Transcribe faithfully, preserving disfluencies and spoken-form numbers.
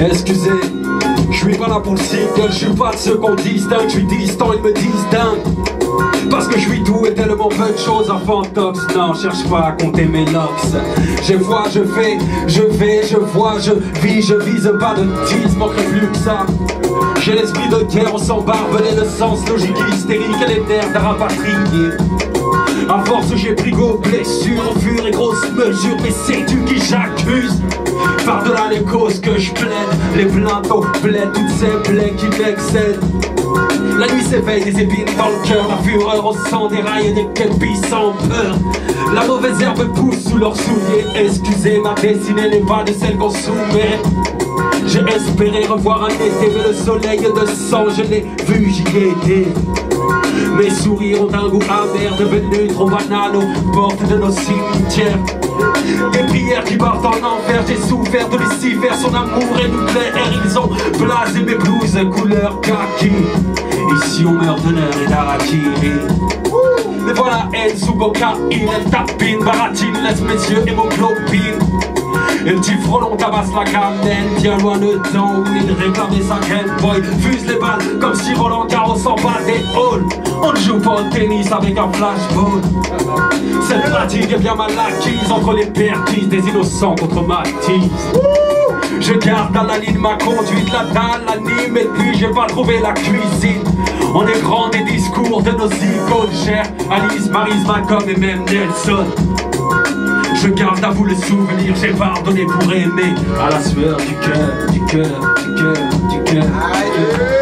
Excusez, je suis pas là pour le single, je suis pas de ceux qu'on distingue, je suis distant, ils me distinguent. Parce que je suis doux et tellement peu de choses en fantox. Non, cherche pas à compter mes locks. Je vois, je fais, je vais, je vois, je vis, je vise pas de tease, manquerait plus que ça. J'ai l'esprit de guerre, on s'embarbe, le sens logique, hystérique et les nerfs d'un rapatrié. À force j'ai pris go, blessure, au fur et grosse mesure, mais c'est tu qui j'accuse. Par-delà les causes que je plaide, les plaintes au bled, toutes ces plaies qui m'excèdent. La nuit s'éveille, des épines dans le cœur, la fureur au sang des rails et des képis sans peur. La mauvaise herbe pousse sous leurs souliers, excusez, ma destinée n'est pas de celle qu'on soumet. J'ai espéré revoir un été, mais le soleil de sang, je l'ai vu, j'y ai été. Mes sourires ont un goût amer, devenus trop banals aux portes de nos cimetières. Des prières qui partent en enfer, j'ai souffert de Lucifer, son amour est nucléaire. Ils ont blasé mes blouses couleur kaki. Ici on meurt de l'heure et d'Arakiri. Mais voilà elle sous cocaïne, elle tapine, baratine, laisse mes yeux hémoglobine. Et le petit frelon tabasse la cannelle, bien loin le temps où il réclamait sa Game Boy. Fuse les balles comme si Roland Garros s'en bat des halls. On ne joue pas au tennis avec un flashball. Cette pratique est bien mal acquise entre les perquises des innocents contre Matisse. Je garde à la ligne ma conduite, la dalle l'anime et puis j'ai pas trouvé la cuisine. On est grand des discours de nos icônes chères, Alice, Maryse, Malcolm et même Nelson. Je garde à vous le souvenir, j'ai pardonné pour aimer. À la sueur du cœur, du cœur, du cœur, du cœur, du cœur.